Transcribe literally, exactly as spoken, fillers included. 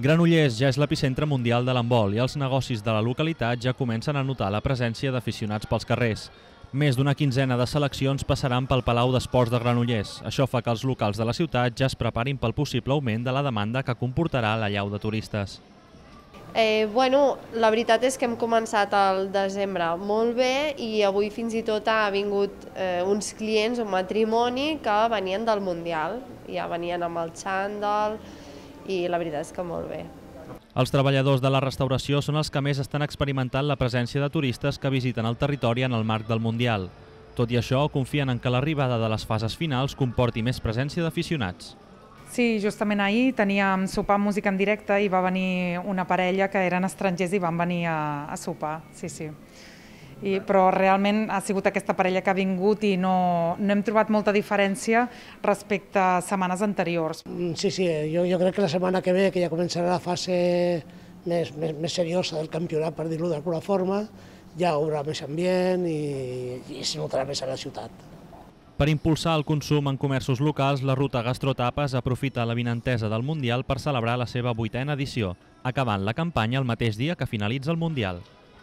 Granollers ja és l'epicentre mundial de l'handbol i els negocis de la localitat ja comencen a notar la presència d'aficionats pels carrers. Més d'una quinzena de seleccions passaran pel Palau d'Esports de Granollers. Això fa que els locals de la ciutat ja es preparin pel possible augment de la demanda que comportarà l'allau de turistes. Eh, bueno, la veritat és que hem començat al desembre molt bé i avui fins i tot ha vingut eh, uns clients, un matrimoni que venien del Mundial. Ja venien amb el xandall i la veritat és que molt bé. Els treballadors de la restauració són els que més estan experimentant la presència de turistes que visiten el territori en el marc del Mundial. Tot i això, confien en que l'arribada de les fases finals comporti més presència d'aficionats. Sí, justament ahir teníem sopar amb música en directe i va venir una parella que eren estrangers i van venir a, a sopar, sí, sí. I, però realment ha sigut aquesta parella que ha vingut i no, no hem trobat molta diferència respecte a setmanes anteriors. Sí, sí, jo, jo crec que la setmana que ve, que ja començarà la fase més, més, més seriosa del campionat, per dir-ho d'alguna forma, ja hi haurà més ambient i, i es notarà més a la ciutat. Per impulsar el consum en comerços locals, la ruta Gastrotapes aprofita l'avinentesa del Mundial per celebrar la seva vuitena edició, acabant la campanya el mateix dia que finalitza el Mundial.